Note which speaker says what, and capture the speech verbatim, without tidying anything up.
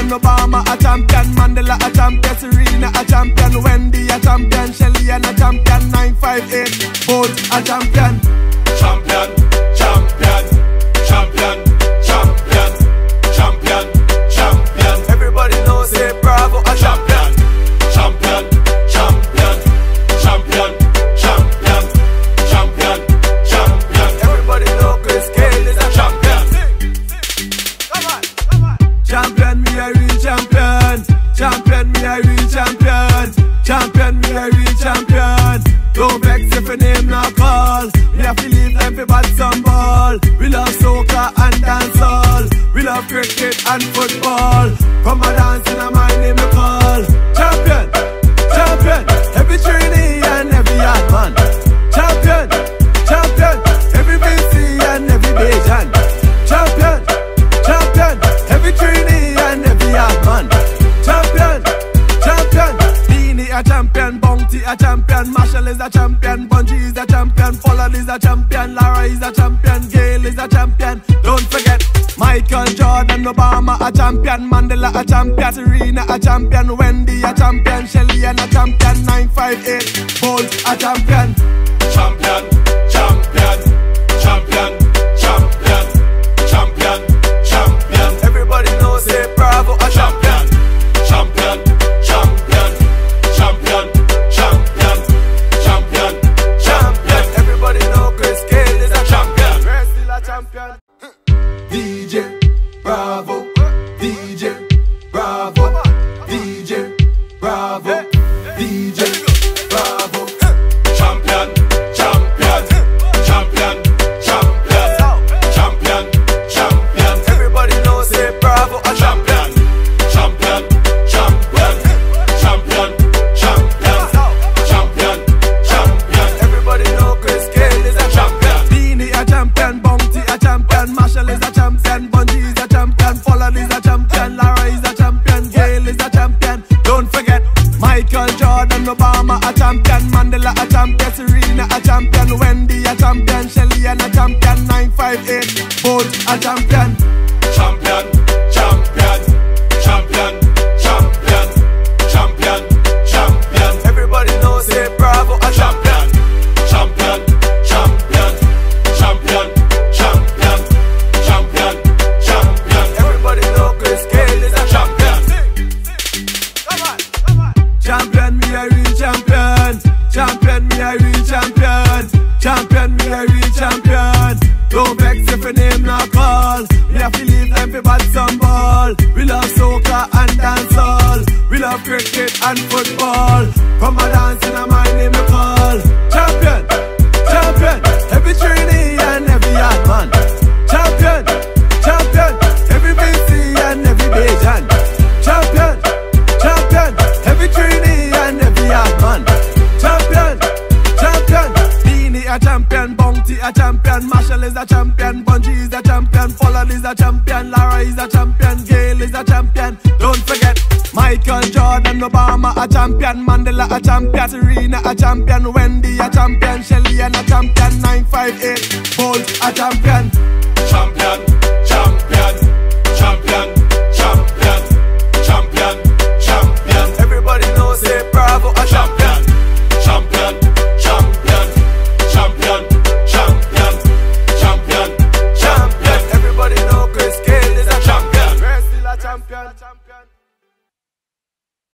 Speaker 1: Jordan, Obama a champion, Mandela a champion, Serena a champion, Wendy a champion, Shelly and a champion, nine five eight, both a champion.
Speaker 2: Champion, champion, champion, champion, champion, champion.
Speaker 1: Everybody knows, say Bravo a champion.
Speaker 2: Champion, champion, champion, champion, champion, champion.
Speaker 1: Everybody know Chris Gayle is a champion. Come on, come on. Champion, me a real champion. Champion, me a real champion. Champion, me a real champion. Don't vex if your name not call. We have to leave them for bat some ball. We love soccer and dancehall. We love cricket and football. Come a dance in a my name we call. Champion, champion, every trainee and every yard man. Champion, champion, every B C and every Bajan. Champion, champion, every trainee and every yard man. Champion, champion, Beanie a champion, Bounty a champion, Marshall is a champion, Bungie is a champion, Pollard is a champion, Lara is a champion, Gayle is a champion. Don't forget Michael Jordan, Obama a champion, Mandela a champion, Serena a champion, Wendy a champion, Shelly and a champion, nine five eight, Bolt a champion.
Speaker 2: Champion, champion, champion, champion, champion, champion.
Speaker 1: Everybody knows, say Bravo a champion.
Speaker 2: Champion, champion, champion, champion, champion, champion.
Speaker 1: Everybody know Chris Gayle is a champion.
Speaker 2: Champion.
Speaker 1: Still a champion. D J Bravo, D J Bravo, D J Bravo, D J Bravo.
Speaker 2: Champion, champion, champion, champion, champion, champion.
Speaker 1: Everybody knows, say Bravo a champion.
Speaker 2: Champion, champion, champion, champion, champion, champion.
Speaker 1: Everybody know Chris Gayle is a champion. Beanie a champion, Bounty a champion, Marshall is a champion, Bungie is a champion, Pollard is a champion, Lara is a champion, Gayle is a champion. Don't forget Michael Jordan, Obama a champion, Mandela a champion, Serena a champion, Wendy a champion, Shelly and a champion, nine five eight, both a champion.
Speaker 2: Champion, champion, champion, champion, champion, champion.
Speaker 1: Everybody knows, say Bravo a champion.
Speaker 2: Champion, champion, champion, champion, champion, champion.
Speaker 1: Everybody know Chris Gayle is a champion. Come on, come on. Champion, me a real champion. Champion, me a real champion. Champion, me a real champion. Don't vex if your name not call. We have to leave them for bat some ball. We love soccer and dancehall. We love cricket and football. Come a dance in a my name we call. Champion, champion, every trainee and every yard man. Champion, champion, every B C and every Bajan. Champion, champion, every trainee and every yard man. Champion, champion, Beanie a champion, Bounty a champion, Marshall is a champion, Bungie is a champion, Pollard is a champion, Lara is a champion, Gayle is a champion. Don't forget Michael Jordan, Obama a champion, Mandela a champion, Serena a champion, Wendy a champion, Shelly and a champion, nine five eight, Bolt a champion.
Speaker 2: Champion,